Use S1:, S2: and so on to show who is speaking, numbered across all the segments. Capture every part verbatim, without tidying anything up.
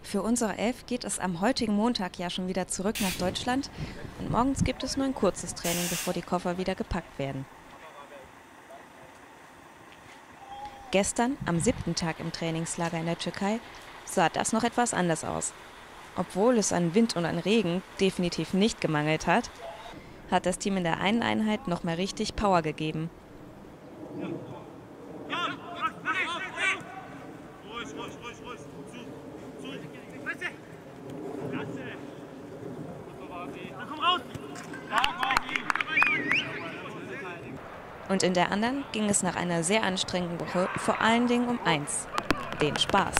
S1: Für unsere Elf geht es am heutigen Montag ja schon wieder zurück nach Deutschland und morgens gibt es nur ein kurzes Training, bevor die Koffer wieder gepackt werden. Gestern, am siebten Tag im Trainingslager in der Türkei, sah das noch etwas anders aus. Obwohl es an Wind und an Regen definitiv nicht gemangelt hat, hat das Team in der einen Einheit noch mal richtig Power gegeben. Und in der anderen ging es nach einer sehr anstrengenden Woche vor allen Dingen um eins: den Spaß.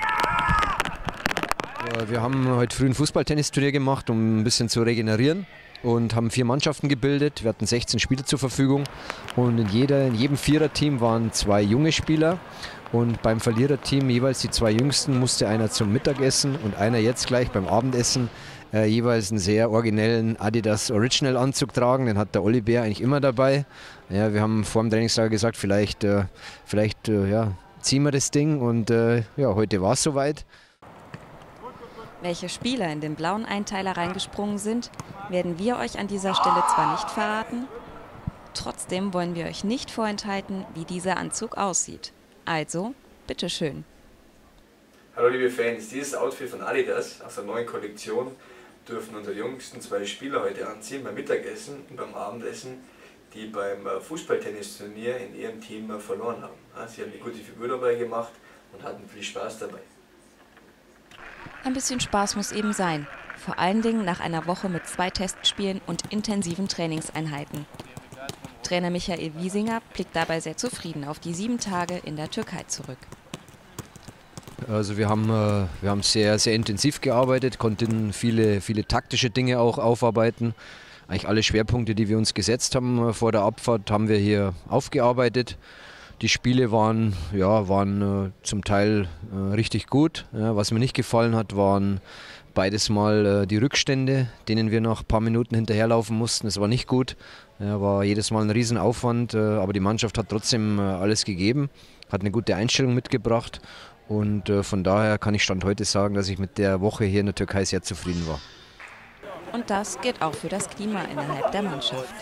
S2: Wir haben heute früh ein Fußball-Tennisturnier gemacht, um ein bisschen zu regenerieren, und haben vier Mannschaften gebildet. Wir hatten sechzehn Spieler zur Verfügung und in, jeder, in jedem Viererteam waren zwei junge Spieler, und beim Verliererteam jeweils die zwei Jüngsten musste einer zum Mittagessen und einer jetzt gleich beim Abendessen äh, jeweils einen sehr originellen Adidas Original Anzug tragen. Den hat der Olli Bär eigentlich immer dabei. Ja, wir haben vor dem Trainingslager gesagt, vielleicht, äh, vielleicht äh, ja, ziehen wir das Ding, und äh, ja, heute war es soweit.
S1: Welche Spieler in den blauen Einteiler reingesprungen sind, werden wir euch an dieser Stelle zwar nicht verraten, trotzdem wollen wir euch nicht vorenthalten, wie dieser Anzug aussieht. Also, bitteschön.
S3: Hallo liebe Fans, dieses Outfit von Adidas aus der neuen Kollektion dürfen unsere jüngsten zwei Spieler heute anziehen beim Mittagessen und beim Abendessen, die beim Fußballtennisturnier in ihrem Team verloren haben. Sie haben eine gute Figur dabei gemacht und hatten viel Spaß dabei.
S1: Ein bisschen Spaß muss eben sein, vor allen Dingen nach einer Woche mit zwei Testspielen und intensiven Trainingseinheiten. Trainer Michael Wiesinger blickt dabei sehr zufrieden auf die sieben Tage in der Türkei zurück.
S2: Also wir haben, wir haben sehr, sehr intensiv gearbeitet, konnten viele, viele taktische Dinge auch aufarbeiten. Eigentlich alle Schwerpunkte, die wir uns gesetzt haben vor der Abfahrt, haben wir hier aufgearbeitet. Die Spiele waren, ja, waren äh, zum Teil äh, richtig gut. Ja, was mir nicht gefallen hat, waren beides Mal äh, die Rückstände, denen wir nach ein paar Minuten hinterherlaufen mussten. Das war nicht gut. Ja, war jedes Mal ein Riesenaufwand, äh, aber die Mannschaft hat trotzdem äh, alles gegeben, hat eine gute Einstellung mitgebracht, und äh, von daher kann ich Stand heute sagen, dass ich mit der Woche hier in der Türkei sehr zufrieden war.
S1: Und das gilt auch für das Klima innerhalb der Mannschaft.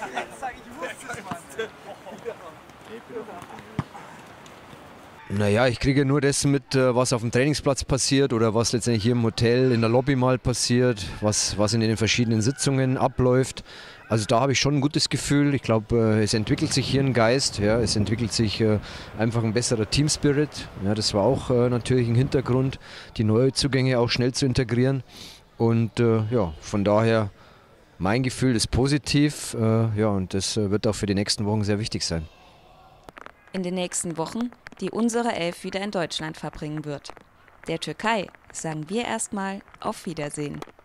S2: Naja, ich kriege nur das mit, was auf dem Trainingsplatz passiert oder was letztendlich hier im Hotel in der Lobby mal passiert, was, was in den verschiedenen Sitzungen abläuft. Also da habe ich schon ein gutes Gefühl. Ich glaube, es entwickelt sich hier ein Geist, ja, es entwickelt sich einfach ein besserer Teamspirit. Ja, das war auch natürlich ein Hintergrund, die Neuzugänge auch schnell zu integrieren. Und ja, von daher, mein Gefühl ist positiv, ja, und das wird auch für die nächsten Wochen sehr wichtig sein.
S1: In den nächsten Wochen, die unsere Elf wieder in Deutschland verbringen wird. Der Türkei sagen wir erstmal auf Wiedersehen.